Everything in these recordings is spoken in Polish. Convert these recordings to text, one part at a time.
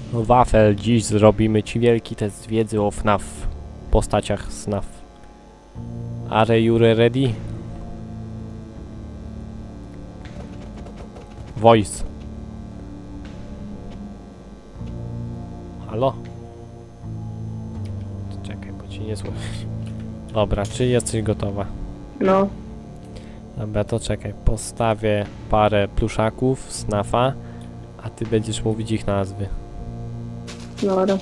Wafel, dziś zrobimy ci wielki test wiedzy o FNAF. Postaciach FNAF. Are you ready? Voice. Halo? Czekaj, bo ci nie słyszę. Dobra, czy jesteś gotowa? No. Dobra, to czekaj. Postawię parę pluszaków z FNAFa, a ty będziesz mówić ich nazwy. Dobra.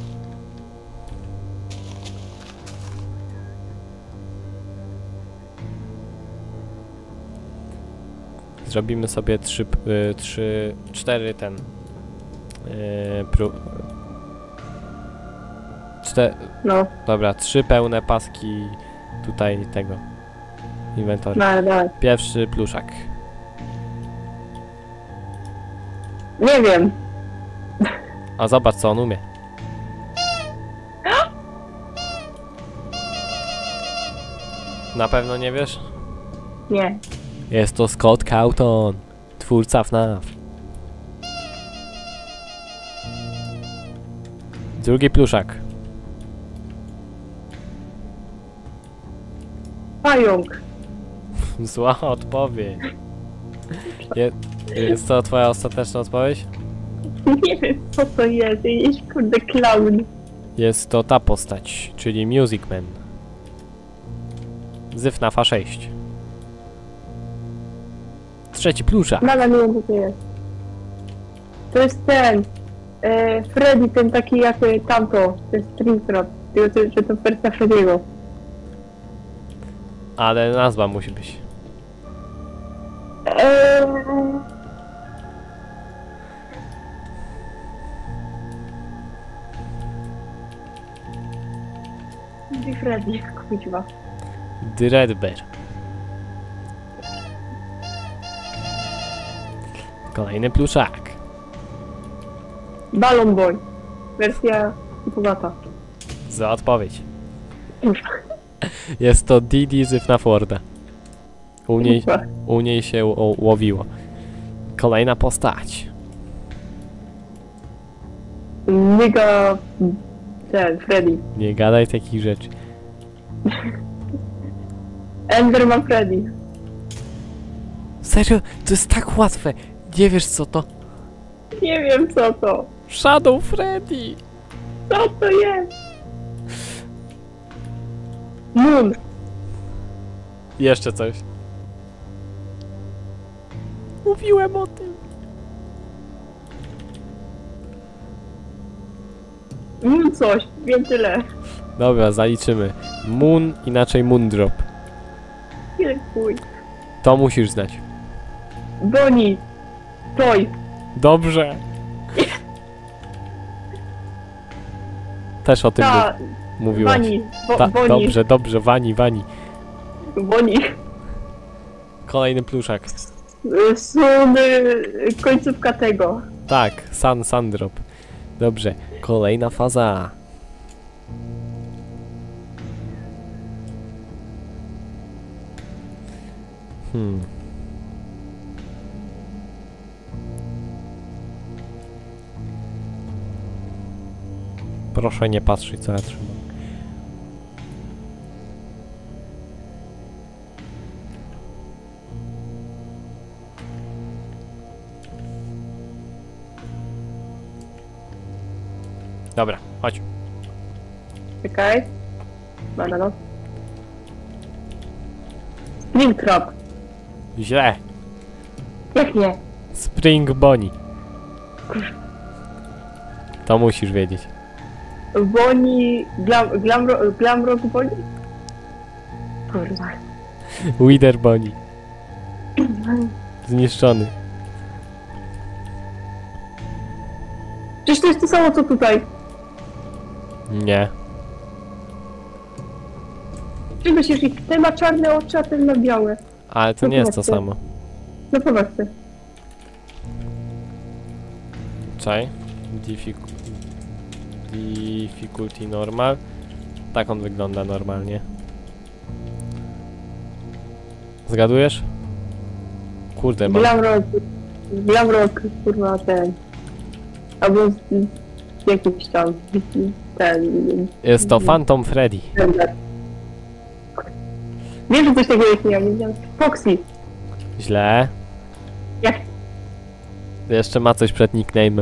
Zrobimy sobie 4 ten... No. Dobra, 3 pełne paski tutaj tego inwentory. Dawaj. Pierwszy pluszak. Nie wiem. A zobacz co on umie. Na pewno nie wiesz? Nie. Jest to Scott Cawthon, twórca FNAF. Drugi pluszak. Pająk. Zła odpowiedź. Jest to twoja ostateczna odpowiedź? Nie wiem co to jest. Jakiś kurde clown. Jest to ta postać, czyli Music Man. Z FNAFa 6. Trzeci pluszak. Nadal nie wiem co to jest. To jest ten. Freddy, ten taki jak tamto. Ten Springtrap. Tylko że to wersja Freddy'ego. Ale nazwa musi być. Gdzie Freddy? Kuźwa. Dreadbear. Kolejny pluszak. Balloon Boy. Wersja bogata. Za odpowiedź. Jest to Didi z FNAF Worlda. U niej się łowiło. Kolejna postać. Nigga... Ten, Freddy. Nie gadaj takich rzeczy. Enderman Freddy. Serio? To jest tak łatwe. Nie wiesz co to? Nie wiem co to. Shadow Freddy. Co to jest? Moon. Jeszcze coś. Mówiłem o tym. Moon coś. Wiem tyle. Dobra, zaliczymy. Moon, inaczej Moondrop. Nie chuj. To musisz znać. Bonnie. Toy. Dobrze. Też o tym mówiłaś. Wani. Bonnie. Dobrze, dobrze, Wani. Bonnie. Kolejny pluszak. Sun... końcówka tego. Tak, Sandrop. Dobrze, kolejna faza. Proszę nie patrzeć co ja trzymam. Dobra, chodź. Czekaj. No. Springtrap. Źle. Jak nie? Spring Bonnie. To musisz wiedzieć. Bonnie... Glamrock Bonnie? Kurwa. Wither Bonnie. Zniszczony. Przecież to jest to samo co tutaj. Nie. Czy myślisz, że ten ma czarne oczy, a ten ma białe? Ale to nie jest to samo. No popatrzcie. Czaj. Difficulty normal. Tak on wygląda normalnie. Zgadujesz? Kurde, mam. Glamrock, kurwa ten. Albo jakiś tam ten... Jest to Phantom Freddy. Wiesz, że coś takiego istniało? Foxy. Źle. Jak Jeszcze ma coś przed nickname'em.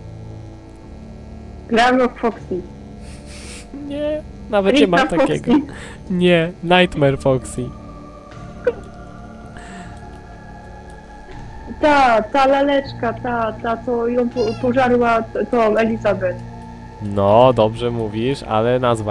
Glamrock Foxy. Nie, nawet nie ma Rita takiego. Foxy. Nie, Nightmare Foxy. Ta laleczka, ta co ją pożarła tą Elizabeth. No, dobrze mówisz, ale nazwa.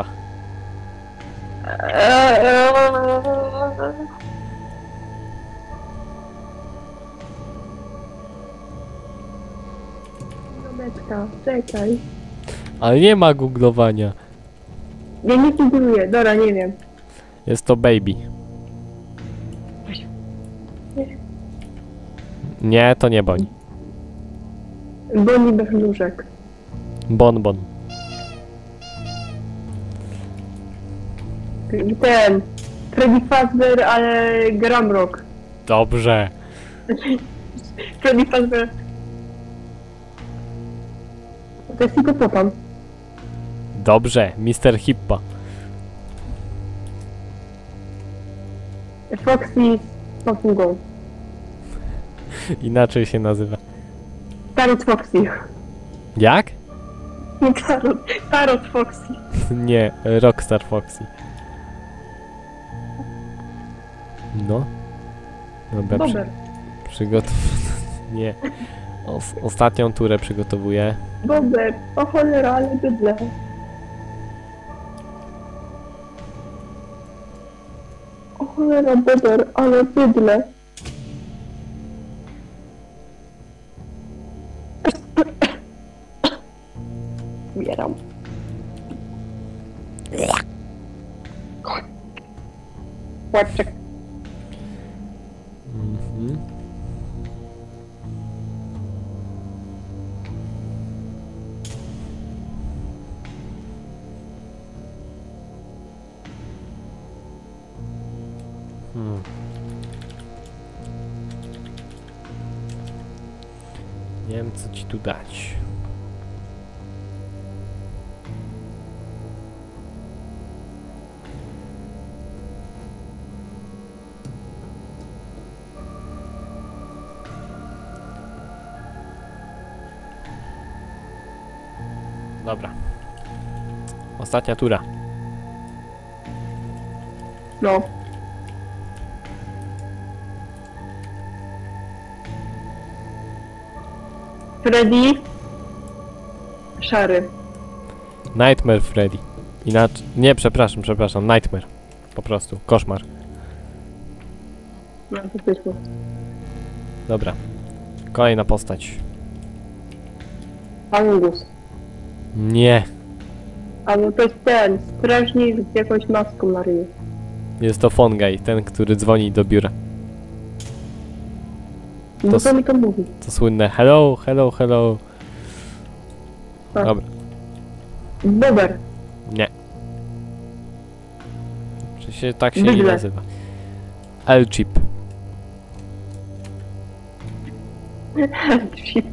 Laleczka, czekaj. Ale nie ma googlowania. Ja nie figuruję, dobra, nie wiem. Jest to Baby. Nie, to nie Boń. Bonnie bez nóżek. Bonbon. Ten. Freddy Fazbear, ale Glamrock. Dobrze. Freddy Fazbear. To jest hipopotam. Dobrze, Mr. Hippa. Foxy z papugą. Inaczej się nazywa. Tarot Foxy. Jak? Nie Tarot. Tarot Foxy. Nie, Rockstar Foxy. No. Dobra, Bober. Nie. Ostatnią turę przygotowuję. Bober. O cholera, ale bydle. O cholera, Bober, ale bydle. Umieram. Płaczek. Mhm. Nie wiem, co ci tu dać. Dobra. Ostatnia tura. No. Freddy. Szary. Nightmare Freddy. Inaczej. Nie, przepraszam. Nightmare. Po prostu. Koszmar. No, to pyszne. Dobra. Kolejna postać. Angus. Nie. Albo to jest ten, strażnik z jakąś maską na ryju. Jest to Fongaj, ten, który dzwoni do biura. No To to mi to mówi. To słynne hello, hello, hello. Tak. Dobra. Bober. Nie. Czy się tak się Bydle. nie nazywa? L-chip. Shit.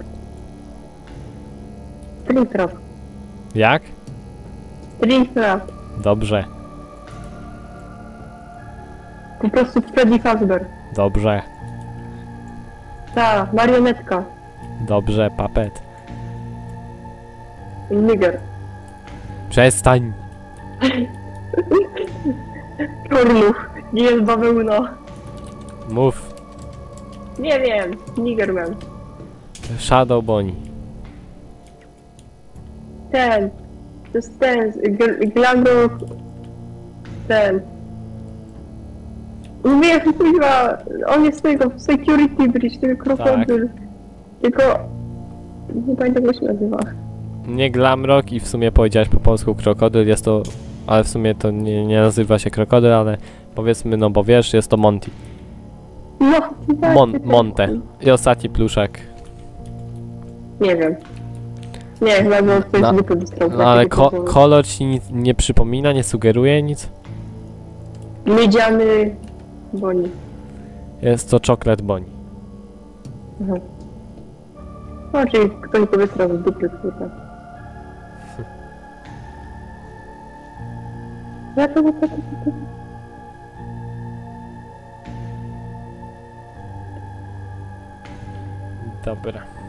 Stringtrap. Jak? Stringtrap. Dobrze. Po prostu Freddy Fazbear. Dobrze. Ta, marionetka. Dobrze, papet. Niger. Przestań. Turluch. Nie jest bawełna. Mów. Nie wiem. Nigerman. Shadow Bonnie. Ten. To jest ten. Glamrock. Ten. Nie jak kuźwa. On jest z tego Security Bridge, tego krokodyl. Tylko... Nie pamiętam jak się nazywa. Nie Glamrock i w sumie powiedziałeś po polsku krokodyl, jest to... Ale w sumie to nie nazywa się krokodyl, ale powiedzmy, no bo wiesz, jest to Monty. No, Monte. I ostatni pluszak. Nie wiem. Nie, chyba było coś No, z dupy wystrął. No ale kolor ci nic nie przypomina, nie sugeruje nic? Miedziany... Boni. Jest to Chocolate Bonnie. Aha. No, czyli ktoś go wystrął z dupy, kurwa. Dlaczego to? Dobra.